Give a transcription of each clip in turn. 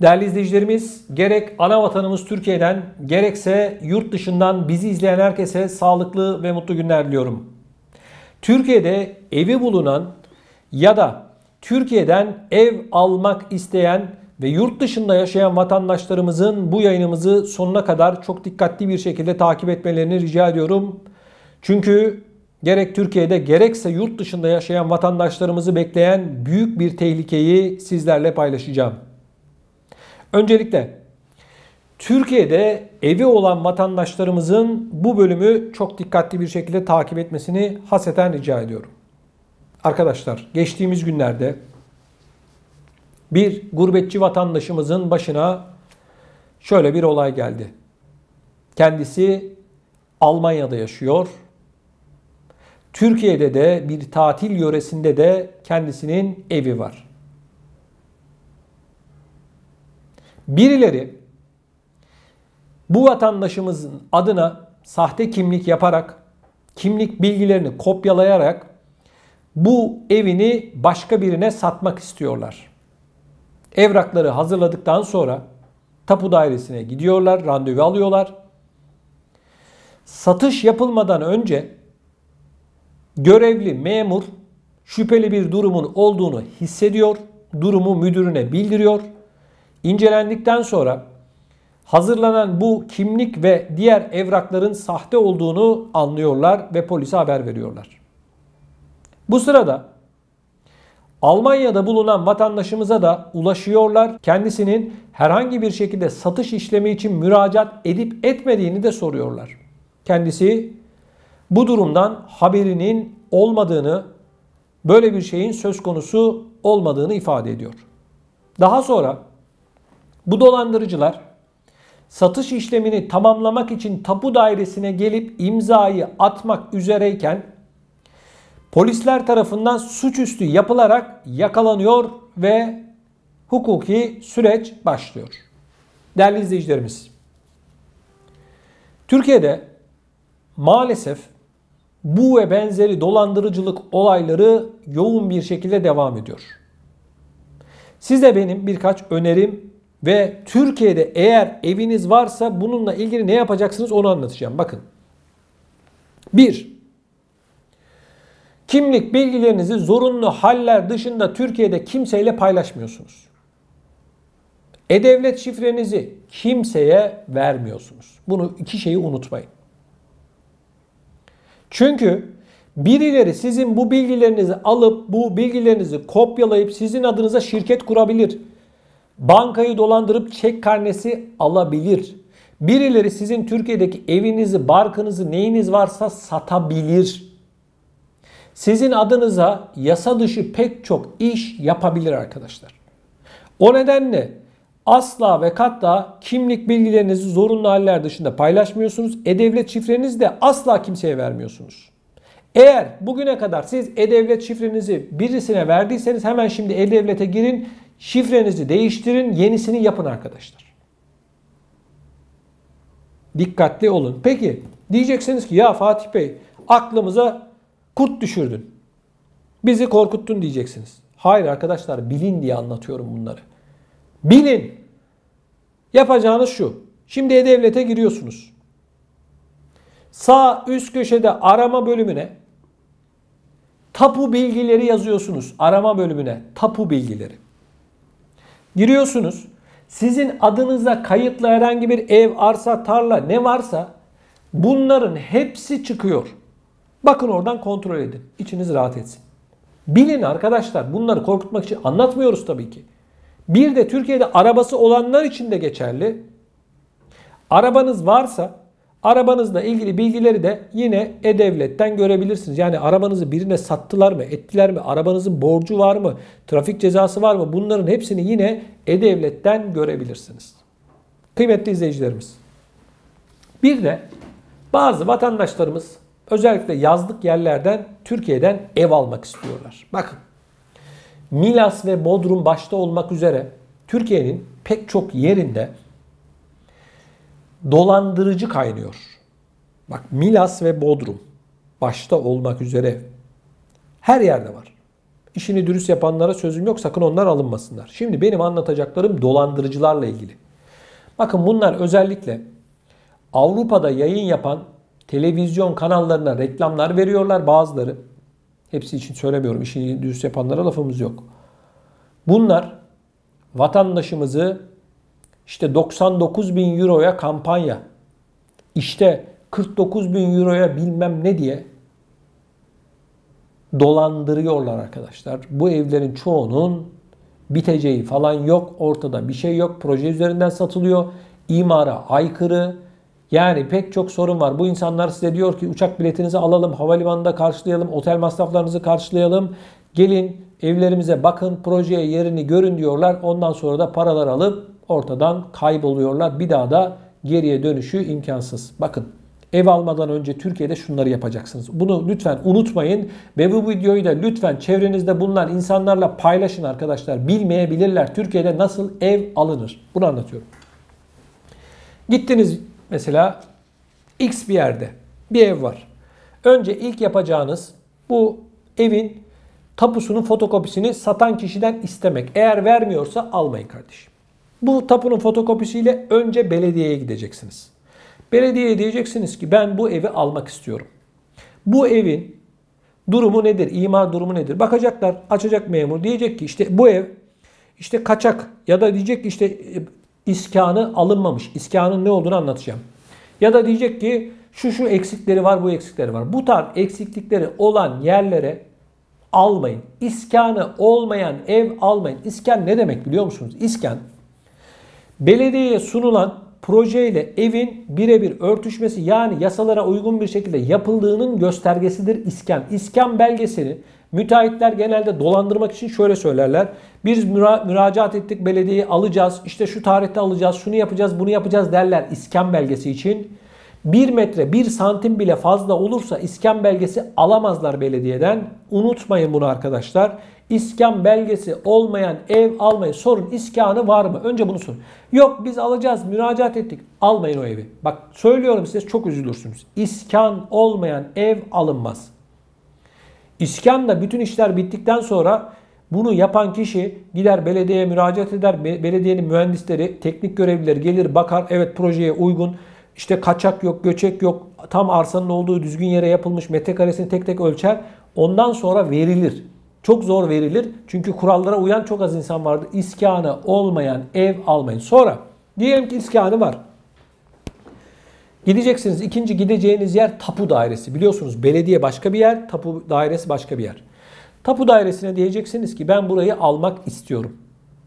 Değerli izleyicilerimiz, gerek ana vatanımız Türkiye'den gerekse yurt dışından bizi izleyen herkese sağlıklı ve mutlu günler diliyorum. Türkiye'de evi bulunan ya da Türkiye'den ev almak isteyen ve yurt dışında yaşayan vatandaşlarımızın bu yayınımızı sonuna kadar çok dikkatli bir şekilde takip etmelerini rica ediyorum. Çünkü gerek Türkiye'de gerekse yurt dışında yaşayan vatandaşlarımızı bekleyen büyük bir tehlikeyi sizlerle paylaşacağım. Öncelikle Türkiye'de evi olan vatandaşlarımızın bu bölümü çok dikkatli bir şekilde takip etmesini hasreten rica ediyorum. Arkadaşlar, geçtiğimiz günlerde bir gurbetçi vatandaşımızın başına şöyle bir olay geldi. Kendisi Almanya'da yaşıyor. Türkiye'de de bir tatil yöresinde de kendisinin evi var. Birileri bu vatandaşımızın adına sahte kimlik yaparak, kimlik bilgilerini kopyalayarak bu evini başka birine satmak istiyorlar. Evrakları hazırladıktan sonra tapu dairesine gidiyorlar, randevu alıyorlar. Satış yapılmadan önce görevli memur şüpheli bir durumun olduğunu hissediyor, durumu müdürüne bildiriyor. İncelendikten sonra hazırlanan bu kimlik ve diğer evrakların sahte olduğunu anlıyorlar ve polise haber veriyorlar. Bu sırada Almanya'da bulunan vatandaşımıza da ulaşıyorlar. Kendisinin herhangi bir şekilde satış işlemi için müracaat edip etmediğini de soruyorlar. Kendisi bu durumdan haberinin olmadığını, böyle bir şeyin söz konusu olmadığını ifade ediyor. Daha sonra bu dolandırıcılar satış işlemini tamamlamak için tapu dairesine gelip imzayı atmak üzereyken polisler tarafından suçüstü yapılarak yakalanıyor ve hukuki süreç başlıyor. Değerli izleyicilerimiz, Türkiye'de maalesef bu ve benzeri dolandırıcılık olayları yoğun bir şekilde devam ediyor. Size benim birkaç önerim ve Türkiye'de eğer eviniz varsa bununla ilgili ne yapacaksınız onu anlatacağım. Bakın. 1. Kimlik bilgilerinizi zorunlu haller dışında Türkiye'de kimseyle paylaşmıyorsunuz. E-Devlet şifrenizi kimseye vermiyorsunuz. Bunu iki şeyi unutmayın. Çünkü birileri sizin bu bilgilerinizi alıp bu bilgilerinizi kopyalayıp sizin adınıza şirket kurabilir. Bankayı dolandırıp çek karnesi alabilir. Birileri sizin Türkiye'deki evinizi, barkınızı, neyiniz varsa satabilir. Sizin adınıza yasa dışı pek çok iş yapabilir arkadaşlar. O nedenle asla ve kata kimlik bilgilerinizi zorunlu haller dışında paylaşmıyorsunuz. E-Devlet şifrenizi de asla kimseye vermiyorsunuz. Eğer bugüne kadar siz E-Devlet şifrenizi birisine verdiyseniz hemen şimdi E-Devlet'e girin, şifrenizi değiştirin, yenisini yapın arkadaşlar. Dikkatli olun. Peki diyeceksiniz ki ya Fatih Bey aklımıza kurt düşürdün. Bizi korkuttun diyeceksiniz. Hayır arkadaşlar, bilin diye anlatıyorum bunları. Bilin. Yapacağınız şu. Şimdi E-Devlet'e giriyorsunuz. Sağ üst köşede arama bölümüne tapu bilgileri yazıyorsunuz. Arama bölümüne tapu bilgileri. Giriyorsunuz. Sizin adınıza kayıtlı herhangi bir ev, arsa, tarla ne varsa bunların hepsi çıkıyor. Bakın oradan kontrol edin. İçiniz rahat etsin. Bilin arkadaşlar, bunları korkutmak için anlatmıyoruz tabii ki. Bir de Türkiye'de arabası olanlar için de geçerli. Arabanız varsa arabanızla ilgili bilgileri de yine E-Devlet'ten görebilirsiniz. Yani arabanızı birine sattılar mı, ettiler mi, arabanızın borcu var mı, trafik cezası var mı, bunların hepsini yine E-Devlet'ten görebilirsiniz. Kıymetli izleyicilerimiz, bir de bazı vatandaşlarımız özellikle yazlık yerlerden Türkiye'den ev almak istiyorlar. Bakın, Milas ve Bodrum başta olmak üzere Türkiye'nin pek çok yerinde dolandırıcı kaynıyor. Bak, Milas ve Bodrum başta olmak üzere her yerde var. İşini dürüst yapanlara sözüm yok. Sakın onlar alınmasınlar. Şimdi benim anlatacaklarım dolandırıcılarla ilgili. Bakın bunlar özellikle Avrupa'da yayın yapan televizyon kanallarına reklamlar veriyorlar bazıları. Hepsi için söylemiyorum. İşini dürüst yapanlara lafımız yok. Bunlar vatandaşımızı işte 99 bin euroya kampanya, işte 49 bin euroya bilmem ne diye dolandırıyorlar arkadaşlar. Bu evlerin çoğunun biteceği falan yok. Ortada bir şey yok. Proje üzerinden satılıyor. İmara aykırı. Yani pek çok sorun var. Bu insanlar size diyor ki uçak biletinizi alalım, havalimanında karşılayalım, otel masraflarınızı karşılayalım. Gelin evlerimize bakın, projeye yerini görün diyorlar. Ondan sonra da paralar alıp ortadan kayboluyorlar. Bir daha da geriye dönüşü imkansız. Bakın, ev almadan önce Türkiye'de şunları yapacaksınız. Bunu lütfen unutmayın ve bu videoyu da lütfen çevrenizde bulunan insanlarla paylaşın arkadaşlar. Bilmeyebilirler Türkiye'de nasıl ev alınır. Bunu anlatıyorum. Gittiniz mesela X bir yerde bir ev var. Önce ilk yapacağınız bu evin tapusunun fotokopisini satan kişiden istemek. Eğer vermiyorsa almayın kardeşim. Bu tapunun fotokopisiyle önce belediyeye gideceksiniz. Belediyeye diyeceksiniz ki ben bu evi almak istiyorum. Bu evin durumu nedir? İmar durumu nedir? Bakacaklar, açacak memur. Diyecek ki işte bu ev işte kaçak ya da diyecek ki işte iskanı alınmamış. İskanın ne olduğunu anlatacağım. Ya da diyecek ki şu eksikleri var, bu eksikleri var. Bu tarz eksiklikleri olan yerlere almayın. İskanı olmayan ev almayın. İskan ne demek biliyor musunuz? İskan belediyeye sunulan projeyle evin birebir örtüşmesi, yani yasalara uygun bir şekilde yapıldığının göstergesidir iskan. İskan belgesini müteahhitler genelde dolandırmak için şöyle söylerler. Biz müracaat ettik, belediyeyi alacağız, işte şu tarihte alacağız, şunu yapacağız, bunu yapacağız derler iskan belgesi için. 1 metre 1 santim bile fazla olursa iskan belgesi alamazlar belediyeden. Unutmayın bunu arkadaşlar. İskan belgesi olmayan ev almayın. Sorun, iskanı var mı? Önce bunu sorun. Yok biz alacağız, müracaat ettik. Almayın o evi. Bak söylüyorum size, çok üzülürsünüz. İskan olmayan ev alınmaz. İskanla bütün işler bittikten sonra bunu yapan kişi gider belediyeye müracaat eder. Belediyenin mühendisleri, teknik görevlileri gelir bakar. Evet, projeye uygun. İşte kaçak yok, göçek yok. Tam arsanın olduğu düzgün yere yapılmış, metrekaresini tek tek ölçer. Ondan sonra verilir. Çok zor verilir. Çünkü kurallara uyan çok az insan vardır. İskanı olmayan ev almayın. Sonra diyelim ki iskanı var. Gideceksiniz. İkinci gideceğiniz yer tapu dairesi. Biliyorsunuz belediye başka bir yer, tapu dairesi başka bir yer. Tapu dairesine diyeceksiniz ki ben burayı almak istiyorum.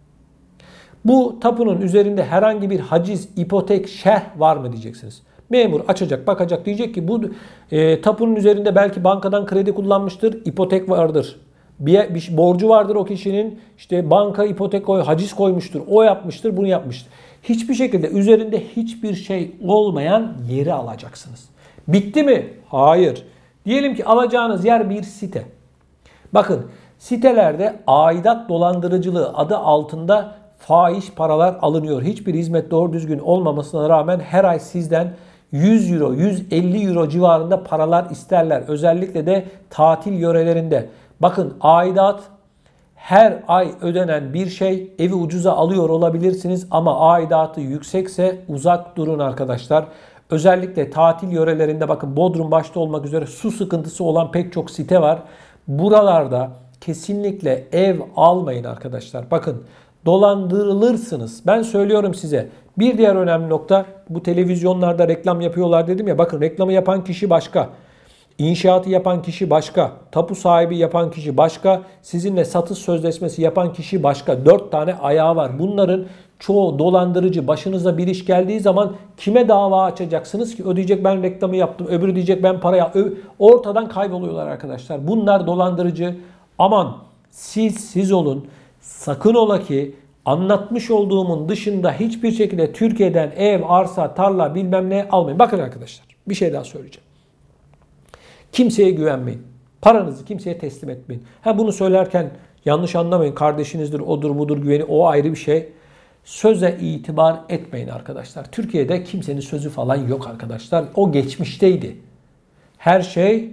Bu tapunun üzerinde herhangi bir haciz, ipotek, şerh var mı diyeceksiniz. Memur açacak, bakacak, diyecek ki bu tapunun üzerinde belki bankadan kredi kullanmıştır, ipotek vardır. Bir borcu vardır o kişinin, işte banka ipotek haciz koymuştur, o yapmıştır, bunu yapmıştır. Hiçbir şekilde üzerinde hiçbir şey olmayan yeri alacaksınız. Bitti mi? Hayır. Diyelim ki alacağınız yer bir site. Bakın, sitelerde aidat dolandırıcılığı adı altında fahiş paralar alınıyor. Hiçbir hizmet doğru düzgün olmamasına rağmen her ay sizden 100 euro, 150 euro civarında paralar isterler. Özellikle de tatil yörelerinde. Bakın, aidat her ay ödenen bir şey. Evi ucuza alıyor olabilirsiniz ama aidatı yüksekse uzak durun arkadaşlar. Özellikle tatil yörelerinde, bakın Bodrum başta olmak üzere su sıkıntısı olan pek çok site var. Buralarda kesinlikle ev almayın arkadaşlar. Bakın, dolandırılırsınız. Ben söylüyorum size. Bir diğer önemli nokta, bu televizyonlarda reklam yapıyorlar dedim ya. Bakın, reklamı yapan kişi başka. İnşaatı yapan kişi başka. Tapu sahibi yapan kişi başka. Sizinle satış sözleşmesi yapan kişi başka. 4 tane ayağı var. Bunların çoğu dolandırıcı. Başınıza bir iş geldiği zaman kime dava açacaksınız ki? O diyecek ben reklamı yaptım. Öbürü diyecek ben para yaptım. Ortadan kayboluyorlar arkadaşlar. Bunlar dolandırıcı. Aman siz olun. Sakın ola ki anlatmış olduğumun dışında hiçbir şekilde Türkiye'den ev, arsa, tarla bilmem ne almayın. Bakın arkadaşlar, bir şey daha söyleyeceğim. Kimseye güvenmeyin. Paranızı kimseye teslim etmeyin. Bunu söylerken yanlış anlamayın. Kardeşinizdir, odur budur, güveni, o ayrı bir şey. Söze itibar etmeyin arkadaşlar. Türkiye'de kimsenin sözü falan yok arkadaşlar. O geçmişteydi. Her şey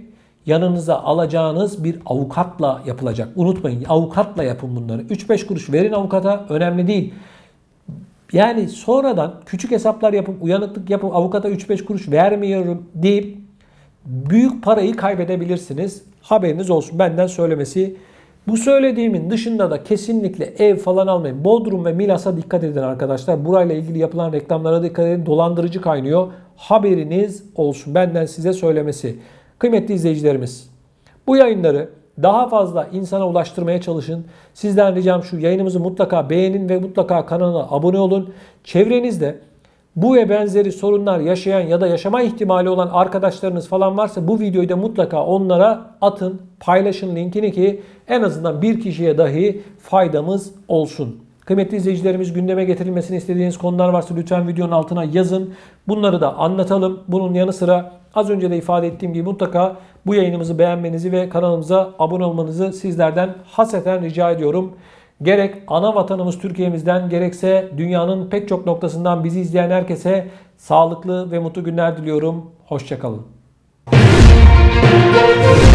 yanınıza alacağınız bir avukatla yapılacak. Unutmayın, avukatla yapın bunları. 3-5 kuruş verin avukata, önemli değil. Yani sonradan küçük hesaplar yapıp, uyanıklık yapıp avukata 3-5 kuruş vermiyorum deyip büyük parayı kaybedebilirsiniz. Haberiniz olsun, benden söylemesi. Bu söylediğimin dışında da kesinlikle ev falan almayın. Bodrum ve Milas'a dikkat edin arkadaşlar. Burayla ilgili yapılan reklamlara dikkat edin. Dolandırıcı kaynıyor. Haberiniz olsun, benden size söylemesi. Kıymetli izleyicilerimiz, bu yayınları daha fazla insana ulaştırmaya çalışın. Sizden ricam şu: yayınımızı mutlaka beğenin ve mutlaka kanala abone olun. Çevrenizde bu ve benzeri sorunlar yaşayan ya da yaşama ihtimali olan arkadaşlarınız falan varsa bu videoyu da mutlaka onlara atın. Paylaşın linkini ki en azından bir kişiye dahi faydamız olsun. Kıymetli izleyicilerimiz, gündeme getirilmesini istediğiniz konular varsa lütfen videonun altına yazın. Bunları da anlatalım. Bunun yanı sıra az önce de ifade ettiğim gibi mutlaka bu yayınımızı beğenmenizi ve kanalımıza abone olmanızı sizlerden hasreten rica ediyorum. Gerek ana vatanımız Türkiye'mizden gerekse dünyanın pek çok noktasından bizi izleyen herkese sağlıklı ve mutlu günler diliyorum. Hoşça kalın.